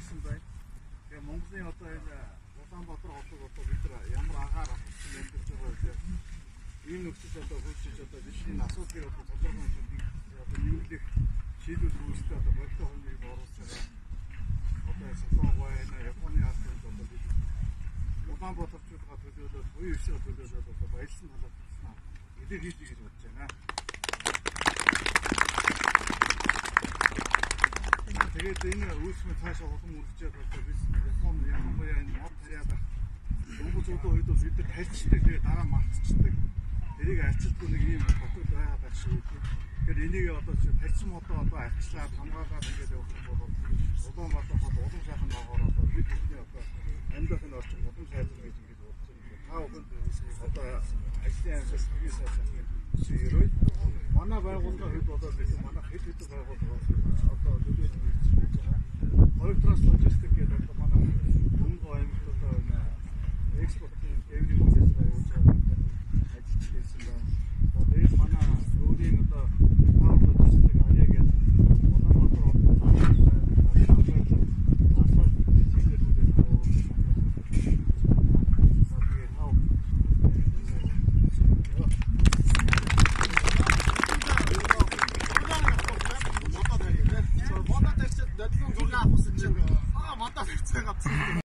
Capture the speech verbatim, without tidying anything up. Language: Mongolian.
хийсэн байна. Тэгээ Монголын одоо энэ Улаанбаатар хотод одоо бид нар ямар агаар авчихсан амьдарч байгаа вэ? Энэ нөхцөл одоо хөгжиж одоо дэлхийн асуудлыг одоо тодорхойлж одоо нийлүүлэх шийдвэр үүсгэж одоо бодит хонгийг оруулсан. Одоо Сапог байна, Японы албанд одоо бид Улаанбаатарчуудаа төлөөлөл буюу өсөө төлөөлөл одоо баялсан талаар хэлсэн. Эдгээр хийж гэж бодож байна. Тэгээд энэ үүсмэ цаашаа улам үргэлжлээд одоо бид Японы Японы энэ мод тариад дөнгөж удаа үед бид нар тарьчдаг тэгээд дараа мартчихдаг. Тэрийг арчилдгүй нэг юм хотод байгаа шиг. Тэгэхээр энийг одоо тарьсан модоо одоо арчлаад хамгаалаад ингээд явах юм бол Улаанбаатар хот улам сайхан ногоор одоо бид бидний одоо амьдахын орчин улам сайжрах гэж ингэж бодсон. Та бүхэнд одоо ажлын амьсгал хэрэг сайжрах шийдвэр. Манай байгууллагын хэд болоод бид манай хэд хэд байгууллага одоо төлөвлөж байгаа. Хоёр транс логистик гэдэг